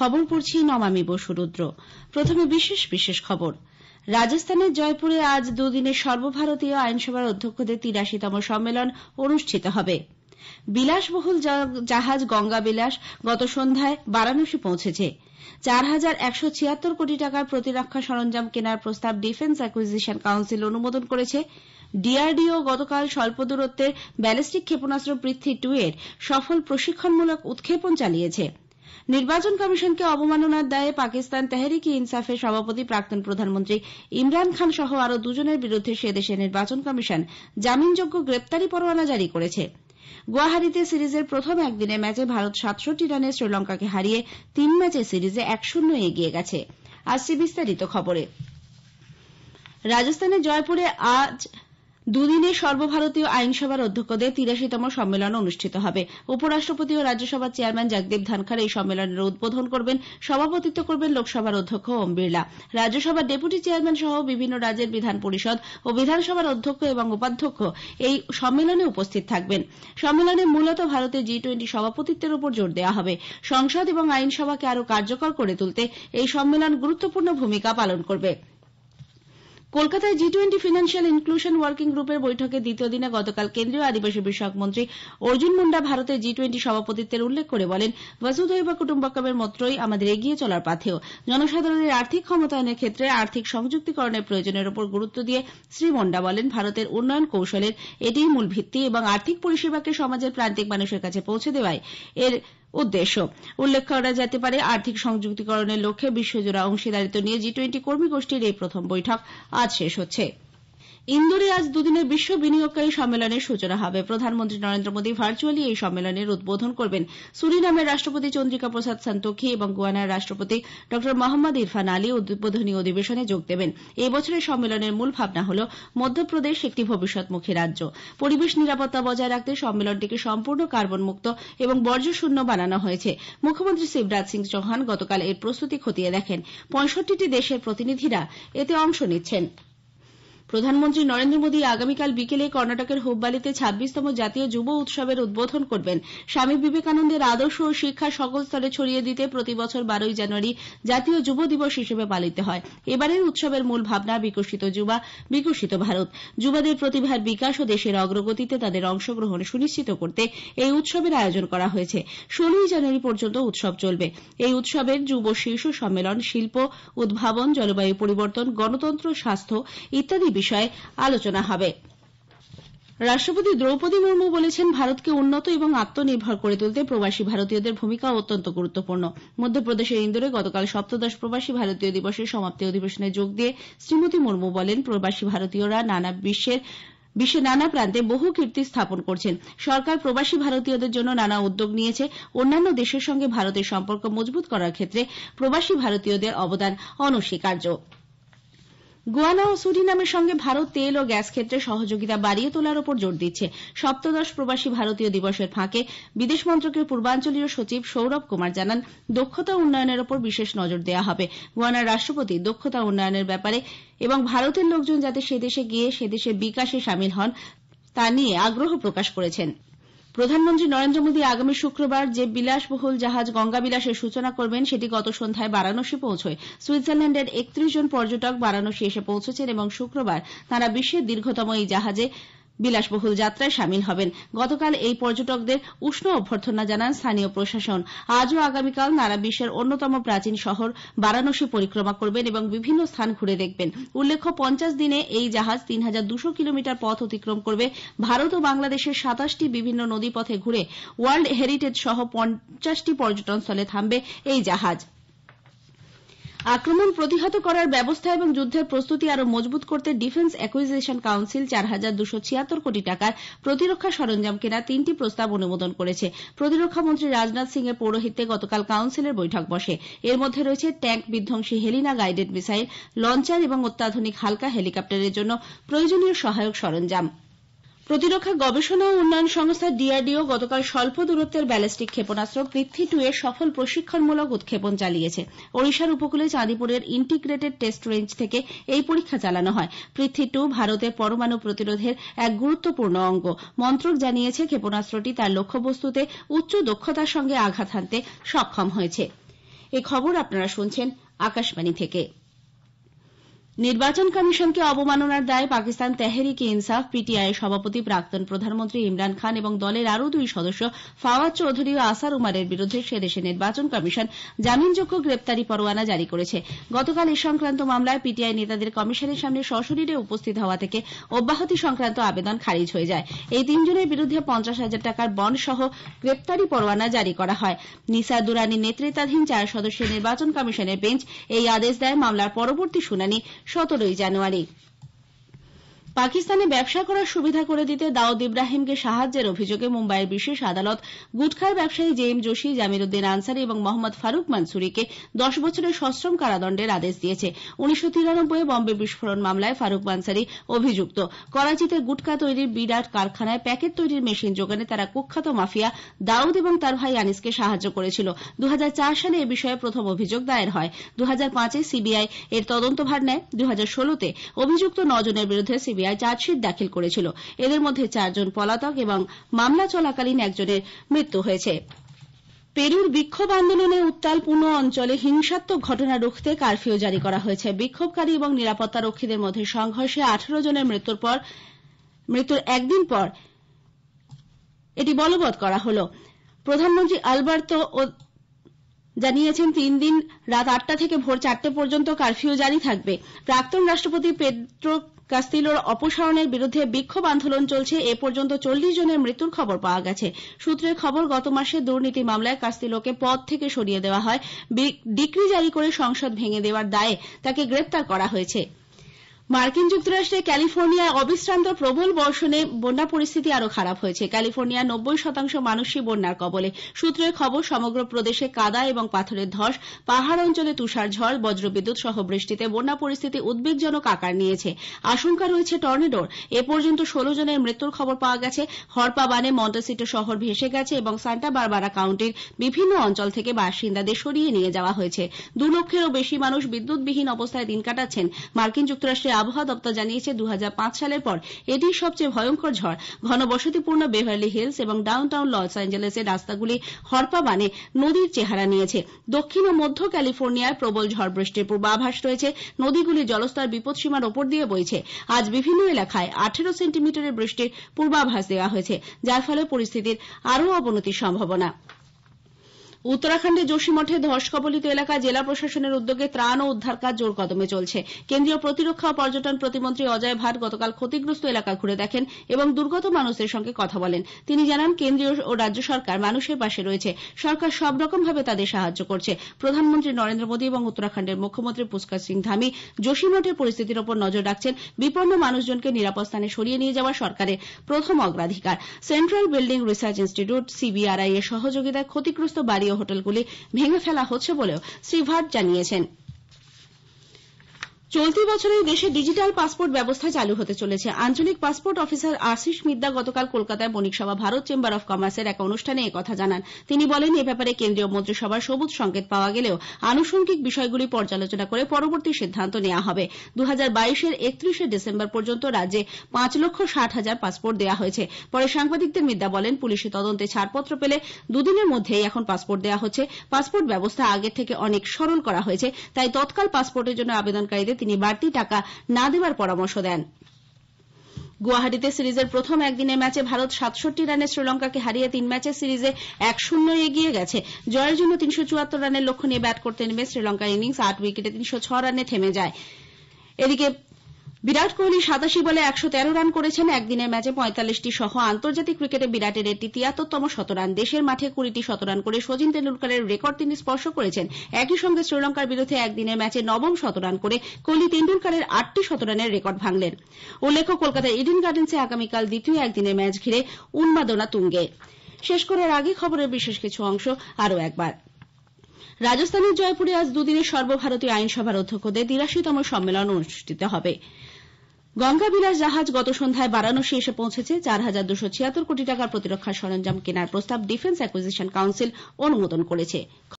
খবর পড়ছি নমামি বসুরুদ্র। প্রথমে বিশেষ বিশেষ খবর। রাজস্থানের জয়পুরে আজ দুদিনের সর্বভারতীয় আইনসভার অধ্যক্ষদের ৮৩তম সম্মেলন অনুষ্ঠিত হবে। বিলাসবহুল জাহাজ গঙ্গা বিলাস গত সন্ধ্যায় বারাণসী পৌঁছেছে। ৪,১৭৬ কোটি টাকার প্রতিরক্ষা সরঞ্জাম কেনার প্রস্তাব ডিফেন্স অ্যাকুইজিশন কাউন্সিল অনুমোদন করেছে। ডিআরডিও গতকাল স্বল্প দূরত্বের ব্যালিস্টিক ক্ষেপণাস্ত্র পৃথ্বী-2 এর সফল প্রশিক্ষণমূলক উৎক্ষেপণ চালিয়েছে। নির্বাচন কমিশনকে অবমাননার দায়ে পাকিস্তান তেহরিক-ই-ইনসাফের সভাপতি প্রাক্তন প্রধানমন্ত্রী ইমরান খান সহ আরও দুজনের বিরুদ্ধে সে দেশের নির্বাচন কমিশন জামিনযোগ্য গ্রেপ্তারি পরোয়ানা জারি করেছে। গুয়াহাটিতে সিরিজের প্রথম একদিনের ম্যাচে ভারত ৬৭ রানে শ্রীলঙ্কাকে হারিয়ে ৩ ম্যাচের সিরিজে ১-০ এগিয়ে গেছে। আসছে বিস্তারিত খবরে। রাজস্থানের জয়পুরে আজ দুদিনের সর্বভারতীয় আইনসভার অধ্যক্ষদের ৮৩তম সম্মেলন অনুষ্ঠিত হবে। উপরাষ্ট্রপতি ও রাজ্যসভার চেয়ারম্যান জগদীপ ধনখড় এই সম্মেলনের উদ্বোধন করবেন। সভাপতিত্ব করবেন লোকসভার অধ্যক্ষ ওম বিড়লা। রাজ্যসভার ডেপুটি চেয়ারম্যান সহ বিভিন্ন রাজ্যের বিধান পরিষদ ও বিধানসভার অধ্যক্ষ এবং উপাধ্যক্ষ এই সম্মেলনে উপস্থিত থাকবেন। সম্মেলনে মূলত ভারতের জি-20 সভাপতিত্বের উপর জোর দেওয়া হবে। সংসদ এবং আইনসভাকে আরও কার্যকর করে তুলতে এই সম্মেলন গুরুত্বপূর্ণ ভূমিকা পালন করবে। কলকাতায় জি-20 ফিন্যান্সিয়াল ইনক্লুশন ওয়ার্কিং গ্রুপের বৈঠকের দ্বিতীয় দিনে গতকাল কেন্দ্রীয় আদিবাসী বিষয়ক মন্ত্রী অর্জুন মুন্ডা ভারতের জি-20 সভাপতিত্বের উল্লেখ করে বলেন, বসুধৈব কুটুম্বকমের মন্ত্রই আমাদের এগিয়ে চলার পাথেয়। জনসাধারণের আর্থিক ক্ষমতায়নের ক্ষেত্রে আর্থিক সংযুক্তিকরণের প্রয়োজনের উপর গুরুত্ব দিয়ে শ্রী মুন্ডা বলেন, ভারতের উন্নয়ন কৌশলের এটিই মূল ভিত্তি এবং আর্থিক পরিষেবাকে সমাজের প্রান্তিক মানুষের কাছে পৌঁছে দেওয়াই এর উদ্দেশ্য। উল্লেখ করা যেতে পারে, আর্থিক সংযুক্তিকরণের লক্ষ্যে বিশ্বজোড়া অংশীদারিত্ব নিয়ে জি-20 কর্মী গোষ্ঠীর এই প্রথম বৈঠক আজ শেষ হচ্ছে। ইন্দোরে আজ দুদিনের বিশ্ব বিনিয়োগকারী সম্মেলনের সূচনা হবে। প্রধানমন্ত্রী নরেন্দ্র মোদী ভার্চুয়ালি এই সম্মেলনের উদ্বোধন করবেন। সুরিনামের রাষ্ট্রপতি চন্দ্রিকা প্রসাদ সন্তোখী এবং গুয়ানার রাষ্ট্রপতি ড মোহাম্মদ ইরফান আলী উদ্বোধনী অধিবেশনে যোগ দেবেন। এই বছরের সম্মেলনের মূল ভাবনা হল মধ্যপ্রদেশ একটি ভবিষ্যৎমুখী রাজ্য। পরিবেশ নিরাপত্তা বজায় রাখতে সম্মেলনটিকে সম্পূর্ণ কার্বন মুক্ত এবং বর্জ্যশূন্য বানানো হয়েছে। মুখ্যমন্ত্রী শিবরাজ সিং চৌহান গতকাল এর প্রস্তুতি খতিয়ে দেখেন। ৬৫টি দেশের প্রতিনিধিরা এতে অংশ নিচ্ছেন। প্রধানমন্ত্রী নরেন্দ্র মোদী আগামীকাল বিকেলে কর্ণাটকের হুব্বালিতে ২৬তম জাতীয় যুব উৎসবের উদ্বোধন করবেন। স্বামী বিবেকানন্দের আদর্শ ও শিক্ষা সকল স্তরে ছড়িয়ে দিতে প্রতি বছর ১২ই জানুয়ারি জাতীয় যুব দিবস হিসেবে পালিত হয়। এবারের উৎসবের মূল ভাবনা বিকশিত যুবা, বিকশিত ভারত। যুবাদের প্রতিভার বিকাশ ও দেশের অগ্রগতিতে তাদের অংশগ্রহণ সুনিশ্চিত করতে এই উৎসবের আয়োজন করা হয়েছে। ১৬ই জানুয়ারি পর্যন্ত উৎসব চলবে। এই উৎসবের যুব শীর্ষ সম্মেলন শিল্প, উদ্ভাবন, জলবায়ু পরিবর্তন, গণতন্ত্র, স্বাস্থ্য ইত্যাদি বিষয়ে আলোচনা হবে। রাষ্ট্রপতি দ্রৌপদী মুর্মু বলেছেন, ভারতকে উন্নত এবং আত্মনির্ভর করে তুলতে প্রবাসী ভারতীয়দের ভূমিকা অত্যন্ত গুরুত্বপূর্ণ। মধ্যপ্রদেশের ইন্দোরে গতকাল সপ্তদশ প্রবাসী ভারতীয় দিবসের সমাপ্তি অধিবেশনে যোগ দিয়ে শ্রীমতী মুর্মু বলেন, প্রবাসী ভারতীয়রা বিশ্বের নানা প্রান্তে বহু কীর্তি স্থাপন করছেন। সরকার প্রবাসী ভারতীয়দের জন্য নানা উদ্যোগ নিয়েছে। অন্যান্য দেশের সঙ্গে ভারতের সম্পর্ক মজবুত করার ক্ষেত্রে প্রবাসী ভারতীয়দের অবদান অনস্বীকার্য। গুয়ানা ও সুরিনামের সঙ্গে ভারত তেল ও গ্যাস ক্ষেত্রে সহযোগিতা বাড়িয়ে তোলার উপর জোর দিচ্ছে। সপ্তদশ প্রবাসী ভারতীয় দিবসের ফাঁকে বিদেশ মন্ত্রকের পূর্বাঞ্চলীয় সচিব সৌরভ কুমার জানান, দক্ষতা উন্নয়নের উপর বিশেষ নজর দেওয়া হবে। গুয়ানার রাষ্ট্রপতি দক্ষতা উন্নয়নের ব্যাপারে এবং ভারতের লোকজন যাতে সে দেশে গিয়ে সে দেশের বিকাশে সামিল হন তা নিয়ে আগ্রহ প্রকাশ করেছেন। প্রধানমন্ত্রী নরেন্দ্র মোদী আগামী শুক্রবার যে বিলাসবহুল জাহাজ গঙ্গা বিলাসের সূচনা করবেন সেটি গত সন্ধ্যায় বারাণসী পৌঁছয়। সুইজারল্যান্ডের ৩১ জন পর্যটক বারাণসী এসে পৌঁছেছেন এবং শুক্রবার তাঁরা বিশ্বের দীর্ঘতম এই জাহাজে বিলাসবহুল যাত্রায় সামিল হবেন। গতকাল এই পর্যটকদের উষ্ণ অভ্যর্থনা জানান স্থানীয় প্রশাসন। আজ ও আগামীকাল তাঁরা বিশ্বের অন্যতম প্রাচীন শহর বারাণসী পরিক্রমা করবেন এবং বিভিন্ন স্থান ঘুরে দেখবেন। উল্লেখ্য, ৫০ দিনে এই জাহাজ ৩,২০০ কিলোমিটার পথ অতিক্রম করবে। ভারত ও বাংলাদেশের ২৭টি বিভিন্ন নদীপথে ঘুরে ওয়ার্ল্ড হেরিটেজ সহ ৫০টি পর্যটনস্থলে থামবে এই জাহাজ। আক্রমণ প্রতিহত করার ব্যবস্থা এবং যুদ্ধের প্রস্তুতি আরও মজবুত করতে ডিফেন্স অ্যাকুইজিশন কাউন্সিল ৪,২৭৬ কোটি টাকার প্রতিরক্ষা সরঞ্জাম কেনার ৩টি প্রস্তাব অনুমোদন করেছে। প্রতিরক্ষা মন্ত্রী রাজনাথ সিং এর পৌরোহিত্যে গতকাল কাউন্সিলের বৈঠক বসে। এর মধ্যে রয়েছে ট্যাঙ্ক বিধ্বংসী হেলিনা গাইডেড মিসাইল, লঞ্চার এবং অত্যাধুনিক হালকা হেলিকপ্টারের জন্য প্রয়োজনীয় সহায়ক সরঞ্জাম। প্রতিরক্ষা গবেষণা ও উন্নয়ন সংস্থা ডিআরডিও গতকাল স্বল্প দূরত্বের ব্যালিস্টিক ক্ষেপণাস্ত্র পৃথ্বী-2 এর সফল প্রশিক্ষণমূলক উৎক্ষেপণ চালিয়েছে। ওড়িশার উপকূলে চাঁদিপুরের ইন্টিগ্রেটেড টেস্ট রেঞ্জ থেকে এই পরীক্ষা চালানো হয়। পৃথ্বী-2 ভারতের পরমাণু প্রতিরোধের এক গুরুত্বপূর্ণ অঙ্গ। মন্ত্রক জানিয়েছে, ক্ষেপণাস্ত্রটি তার লক্ষ্যবস্তুতে উচ্চ দক্ষতার সঙ্গে আঘাত হানতে সক্ষম হয়েছে। এই খবর আপনারা শুনছেন আকাশবাণী থেকে। নির্বাচন কমিশনকে অবমাননার দায়ে পাকিস্তান তেহরিক ই ইনসাফ পিটিআই এর সভাপতি প্রাক্তন প্রধানমন্ত্রী ইমরান খান এবং দলের আরও 2 সদস্য ফাওয়াদ চৌধুরী ও আসার উমারের বিরুদ্ধে সেদেশে নির্বাচন কমিশন জামিনযোগ্য গ্রেপ্তারি পরোয়ানা জারি করেছে। গতকাল এ সংক্রান্ত মামলায় পিটিআই নেতাদের কমিশনের সামনে সশরীরে উপস্থিত হওয়া থেকে অব্যাহতি সংক্রান্ত আবেদন খারিজ হয়ে যায়। এই 3 জনের বিরুদ্ধে 50,000 টাকার বন্ড সহ গ্রেপ্তারি পরোয়ানা জারি করা হয়। নিসা দুরানির নেতৃত্বাধীন 4 সদস্যের নির্বাচন কমিশনের বেঞ্চ এই আদেশ দেয়। মামলার পরবর্তী শুনানি 17 জানুয়ারি। পাকিস্তানে ব্যবসা করার সুবিধা করে দিতে দাউদ ইব্রাহিমকে সাহায্যের অভিযোগে মুম্বাইয়ের বিশেষ আদালত গুটখার ব্যবসায়ী জেএম যোশী, জামির উদ্দিন আনসারী এবং মোহাম্মদ ফারুক মনসুরিকে 10 বছরের সশ্রম কারাদণ্ডের আদেশ দিয়েছে। 1993 বম্বে বিস্ফোরণ মামলায় ফারুক মনসুরি অভিযুক্ত। করাচিতে গুটখা তৈরির বিরাট কারখানায় প্যাকেট তৈরির মেশিন যোগানে তারা কুখ্যাত মাফিয়া দাউদ এবং তার ভাই আনিসকে সাহায্য করেছিল। 2004 সালে এ বিষয়ে প্রথম অভিযোগ দায়ের হয়। 2005-এ সিবিআই এর তদন্তভার নেয়। 2016-তে অভিযুক্ত 9 জনের বিরুদ্ধে সিবিআই চার্জশিট দাখিল করেছিল। এদের মধ্যে 4 জন পলাতক এবং মামলা চলাকালীন একজনের মৃত্যু হয়েছে। পেরুর বিক্ষোভ আন্দোলনে উত্তাল পুনো অঞ্চলে হিংসাত্মক ঘটনা রুখতে কারফিউ জারি করা হয়েছে। বিক্ষোভকারী এবং নিরাপত্তা রক্ষীদের মধ্যে সংঘর্ষে 18 জনের মৃত্যুর একদিন পর এটি বলবৎ করা হল। প্রধানমন্ত্রী আলবার্তো জানিয়েছেন 3 দিন রাত 8টা থেকে ভোর 4টে পর্যন্ত কারফিউ জারি থাকবে। প্রাক্তন রাষ্ট্রপতি পেদ্রো কাস্তিলোর অপসারণের বিরুদ্ধে বিক্ষোভ আন্দোলন চলছে। এ পর্যন্ত 40 জনের মৃত্যুর খবর পাওয়া গেছে। সূত্রের খবর, গত মাসে দুর্নীতি মামলায় কাস্তিলোকে পদ থেকে সরিয়ে দেওয়া হয়। ডিক্রি জারি করে সংসদ ভেঙে দেওয়ার দায়ে তাকে গ্রেপ্তার করা হয়েছে। মার্কিন যুক্তরাষ্ট্রের ক্যালিফোর্নিয়ায় অবিশ্রান্ত প্রবল বর্ষণে বন্যা পরিস্থিতি আরো খারাপ হয়েছে। ক্যালিফোর্নিয়ার 90% মানুষই বন্যার কবলে। সূত্রের খবর, সমগ্র প্রদেশে কাদা এবং পাথরের ধস, পাহাড় অঞ্চলে তুষার ঝড়, বজ্রবিদ্যুৎ সহ বৃষ্টিতে বন্যা পরিস্থিতি উদ্বেগজনক আকার নিয়েছে। আশঙ্কা রয়েছে টর্নেডোর। এ পর্যন্ত 16 জনের মৃত্যুর খবর পাওয়া গেছে। হরপা বানে মন্টেসিটো শহর ভেসে গেছে এবং সান্টা বারবারা কাউন্টির বিভিন্ন অঞ্চল থেকে বাসিন্দাদের সরিয়ে নিয়ে যাওয়া হয়েছে। 2 লক্ষেরও বেশি মানুষ বিদ্যুৎবিহীন অবস্থায় দিন কাটাচ্ছেন। মার্কিন যুক্তরাষ্ট্রের আবহাওয়া দপ্তর জানিয়েছে 2005 সালের পর এটি সবচেয়ে ভয়ঙ্কর ঝড়। ঘনবসতিপূর্ণ বেভারলি হিলস এবং ডাউনটাউন লস অ্যাঞ্জেলেসের রাস্তাগুলি হরপা বানে নদীর চেহারা নিয়েছে। দক্ষিণ ও মধ্য ক্যালিফোর্নিয়ায় প্রবল ঝড় বৃষ্টির পূর্বাভাস রয়েছে। নদীগুলির জলস্তর বিপদসীমার ওপর দিয়ে বইছে। আজ বিভিন্ন এলাকায় 18 সেন্টিমিটারের বৃষ্টির পূর্বাভাস দেওয়া হয়েছে, যার ফলে পরিস্থিতির আরও অবনতির সম্ভাবনা। উত্তরাখণ্ডের যোশীমঠে ধস কবলিত এলাকায় জেলা প্রশাসনের উদ্যোগে ত্রাণ ও উদ্ধার কাজ জোর কদমে চলছে। কেন্দ্রীয় প্রতিরক্ষা ও পর্যটন প্রতিমন্ত্রী অজয় ভাট গতকাল ক্ষতিগ্রস্ত এলাকা ঘুরে দেখেন এবং দুর্গত মানুষদের সঙ্গে কথা বলেন। তিনি জানান, কেন্দ্রীয় ও রাজ্য সরকার মানুষের পাশে রয়েছে। সরকার সব রকমভাবে তাদের সাহায্য করছে। প্রধানমন্ত্রী নরেন্দ্র মোদী এবং উত্তরাখণ্ডের মুখ্যমন্ত্রী পুষ্কর সিং ধামি যোশীমঠের পরিস্থিতির ওপর নজর রাখছেন। বিপন্ন মানুষজনকে নিরাপদ স্থানে সরিয়ে নিয়ে যাওয়া সরকারের প্রথম অগ্রাধিকার। Central Building Research Institute CBRI এর সহযোগিতায় ক্ষতিগ্রস্ত বাড়ি ও হোটেলগুলি ভেঙে ফেলা হচ্ছে বলেও শ্রী ভাট জানিয়েছেন। চলতি বছরেই দেশে ডিজিটাল পাসপোর্ট ব্যবস্থা চালু হতে চলেছে। আঞ্চলিক পাসপোর্ট অফিসার আশিস মিদ্দা গতকাল কলকাতায় বণিক সভা ভারত চেম্বার অফ কমার্সের এক অনুষ্ঠানে একথা জানান। তিনি বলেন, এ ব্যাপারে কেন্দ্রীয় মন্ত্রিসভার সবুজ সংকেত পাওয়া গেলেও আনুষঙ্গিক বিষয়গুলি পর্যালোচনা করে পরবর্তী সিদ্ধান্ত নেওয়া হবে। 2022-এর 31 ডিসেম্বর পর্যন্ত রাজ্যে 5,60,000 পাসপোর্ট দেওয়া হয়েছে। পরে সাংবাদিকদের মিদ্দা বলেন, পুলিশি তদন্তে ছাড়পত্র পেলে 2 দিনের মধ্যেই এখন পাসপোর্ট দেওয়া হচ্ছে। পাসপোর্ট ব্যবস্থা আগের থেকে অনেক সরল করা হয়েছে। তাই তৎকাল পাসপোর্টের জন্য আবেদনকারীদের তিনি বাড়তি টাকা না দেওয়ার পরামর্শ দেন। গুয়াহাটিতে সিরিজের প্রথম একদিনের ম্যাচে ভারত 67 রানে শ্রীলঙ্কাকে হারিয়ে 3 ম্যাচের সিরিজে 1-0 এগিয়ে গেছে। জয়ের জন্য 374 রানের লক্ষ্য নিয়ে ব্যাট করতে নেমে শ্রীলঙ্কার ইনিংস 8 উইকেটে 306 রানে থেমে যায়। এদিকে বিরাট কোহলি 87 বলে 113 রান করেছেন। একদিনের ম্যাচে 45টি সহ আন্তর্জাতিক ক্রিকেটে বিরাটের এটি 73তম শতরান। দেশের মাঠে 20টি শতরান করে শচীন তেন্ডুলকরের রেকর্ড তিনি স্পর্শ করেছেন। একই সঙ্গে শ্রীলঙ্কার বিরুদ্ধে একদিনের ম্যাচে 9ম শতরান করে কোহলি তেন্ডুলকরের 8টি শতরানের রেকর্ড ভাঙলেন। উল্লেখ্য, কলকাতার ইডেন গার্ডেন্সে আগামীকাল দ্বিতীয় একদিনের ম্যাচ ঘিরে উন্মাদনা তুঙ্গে। শেষ করার আগে খবরের বিশেষ কিছু অংশ আরও একবার। রাজস্থানের জয়পুরে আজ 2 দিনের সর্বভারতীয় আইনসভার অধ্যক্ষদের 83তম সম্মেলন অনুষ্ঠিত হবে। গঙ্গা বিলাস জাহাজ গত সন্ধ্যায় বারাণসী এসে পৌঁছেছে। 4,276 কোটি টাকার প্রতিরক্ষা সরঞ্জাম কেনার প্রস্তাব ডিফেন্স অ্যাকুইজিশন কাউন্সিল অনুমোদন করেছে।